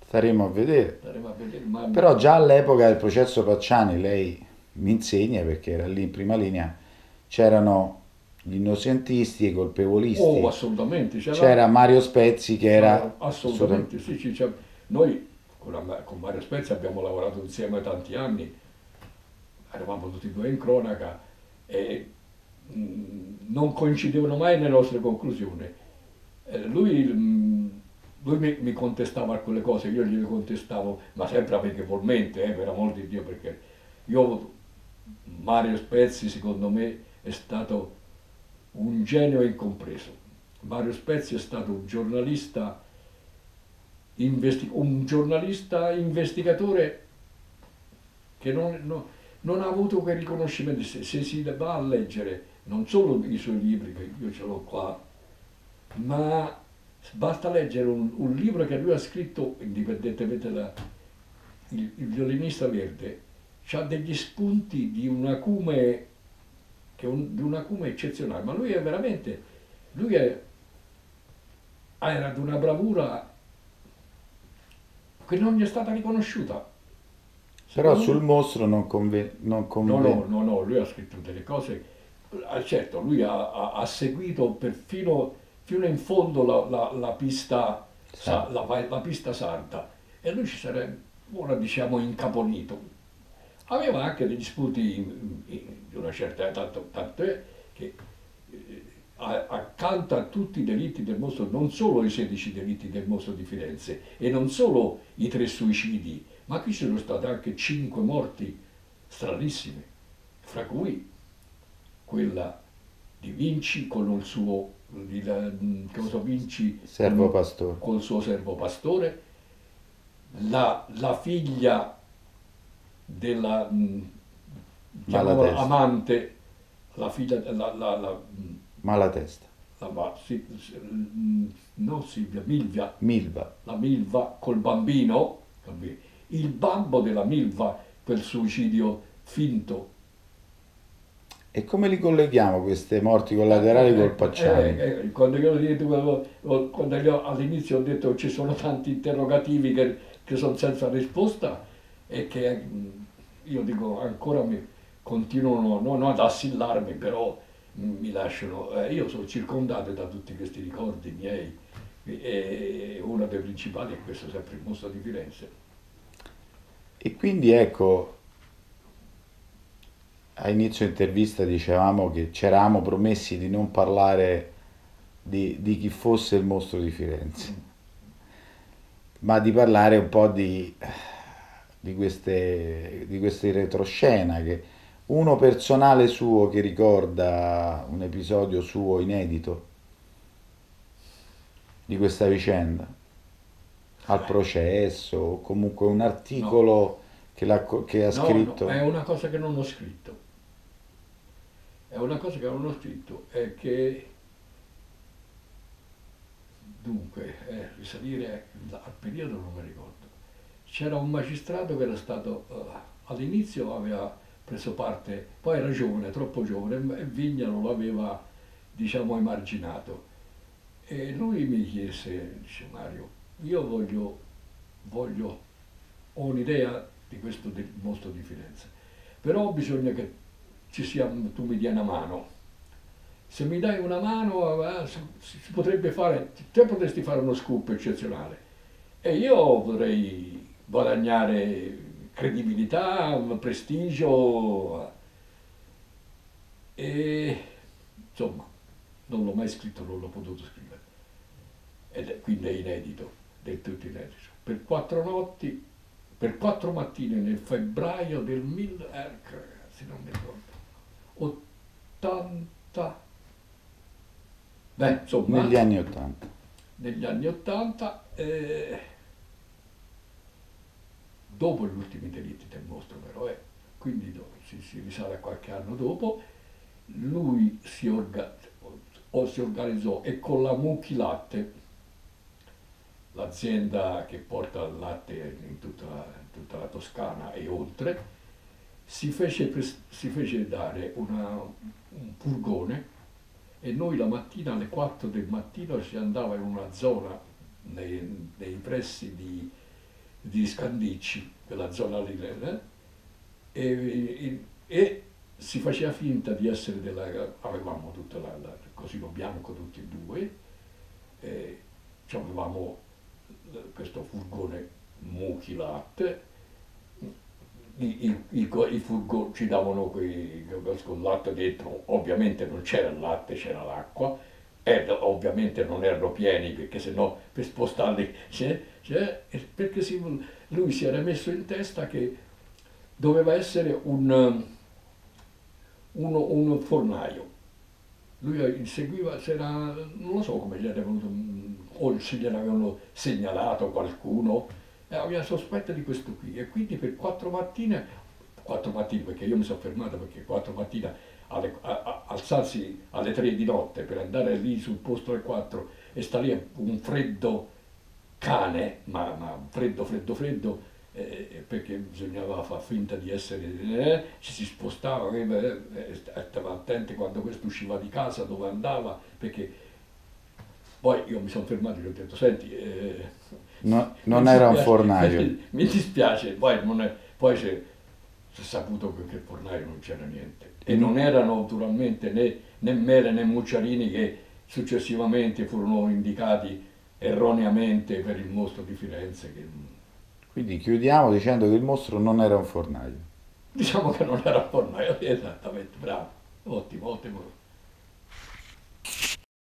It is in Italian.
Staremo a vedere. Staremo a vedere, ma Però già all'epoca del processo Pacciani, lei mi insegna, perché era lì in prima linea, c'erano gli innocentisti e i oh, colpevolisti. assolutamente, C'era Mario Spezzi che era assolutamente... assolutamente sì, noi con Mario Spezia abbiamo lavorato insieme tanti anni, eravamo tutti e due in cronaca e non coincidevano mai nelle nostre conclusioni. Lui mi contestava alcune cose, io gliele contestavo, ma sempre amichevolmente, per amor di Dio, perché io, Mario Spezzi, secondo me, è stato un genio incompreso. Mario Spezzi è stato un giornalista investigatore che non ha avuto quei riconoscimenti. Se si va a leggere non solo i suoi libri, che io ce l'ho qua, ma basta leggere un libro che lui ha scritto, indipendentemente il violinista verde, ha degli spunti di un acume, di un acume eccezionale, ma lui è veramente, lui è, era di una bravura che non gli è stata riconosciuta. Però Secondo sul me, mostro non no, no, convenne. no, no, lui ha scritto delle cose, certo, lui ha seguito perfino fino in fondo la pista, Sa. la pista sarda e lui ci sarebbe, ora diciamo, incaponito. Aveva anche degli spunti di una certa età, tanto è che accanto a tutti i delitti del mostro, non solo i 16 delitti del mostro di Firenze e non solo i 3 suicidi, ma qui ci sono state anche 5 morti stranissime, fra cui quella di Vinci con il suo, cosa Vinci Servo pastore. col suo servo pastore, la figlia della, chiamiamola Malatesta. amante, la figlia, Malatesta. no Silvia, Milvia, Milva. la Milva col bambino, il babbo della Milva, quel suicidio finto. E come li colleghiamo queste morti collaterali col Pacciani? Quando all'inizio ho detto che ci sono tanti interrogativi che sono senza risposta e che io dico ancora continuano non ad assillarmi, però mi lasciano. Io sono circondato da tutti questi ricordi miei e uno dei principali è questo, sempre il mostro di Firenze. E quindi ecco, a inizio intervista dicevamo che ci eravamo promessi di non parlare di chi fosse il mostro di Firenze, Mm. ma di parlare un po' di queste retroscena, che uno personale suo che ricorda un episodio suo inedito di questa vicenda, al processo, o comunque un No, articolo che ha no, no, è scritto. una cosa che non ho scritto. È una cosa che non ho scritto, è che dunque, risalire al periodo non mi ricordo. C'era un magistrato che era stato, all'inizio aveva preso parte, poi era giovane, troppo giovane, e Vignalo lo aveva, diciamo, emarginato. E lui mi chiese, dice Mario, io voglio, ho un'idea di questo del mostro di Firenze, però bisogna che tu mi dia una mano. Se mi dai una mano, si potrebbe fare, te potresti fare uno scoop eccezionale e io potrei guadagnare credibilità, prestigio e insomma non l'ho mai scritto, non l'ho potuto scrivere quindi è inedito, del tutto inedito. Per 4 notti, per 4 mattine nel febbraio del 1000, ragazzi non mi ricordo, 80, beh Negli insomma anni Ottanta. negli anni 80, dopo gli ultimi delitti del mostro però, quindi si risale a qualche anno dopo, lui si organizzò e con la Mucchi Latte, l'azienda che porta il latte in tutta la Toscana e oltre, si fece dare un furgone e noi la mattina alle 4 del mattino si andava in una zona nei pressi di Scandicci, quella zona lì, e si faceva finta di essere avevamo tutta il cosino bianco tutti e due, e avevamo questo furgone mucchi latte, i furgoni ci davano con latte dentro, ovviamente non c'era il latte, c'era l'acqua, e ovviamente non erano pieni perché sennò per spostarli, perché lui si era messo in testa che doveva essere un fornaio. Lui inseguiva, non lo so come gli era venuto, o se gliel'avevano segnalato qualcuno, e aveva sospetto di questo qui. E quindi per 4 mattine, perché io mi sono fermato perché 4 mattine alzarsi alle 3 di notte per andare lì sul posto alle 4 e sta lì un freddo cane, ma freddo, freddo, freddo, perché bisognava far finta di essere, ci si spostava, stava attenti quando questo usciva di casa, dove andava, perché poi io mi sono fermato e gli ho detto, senti, mi Non era un dispiace, fornaio. mi dispiace, poi si è saputo che il fornaio non c'era niente. E non erano naturalmente né Mele né Mucciarini, che successivamente furono indicati erroneamente per il mostro di Firenze, Quindi chiudiamo dicendo che il mostro non era un fornaio. diciamo che non era fornaio, esattamente, bravo, ottimo, ottimo.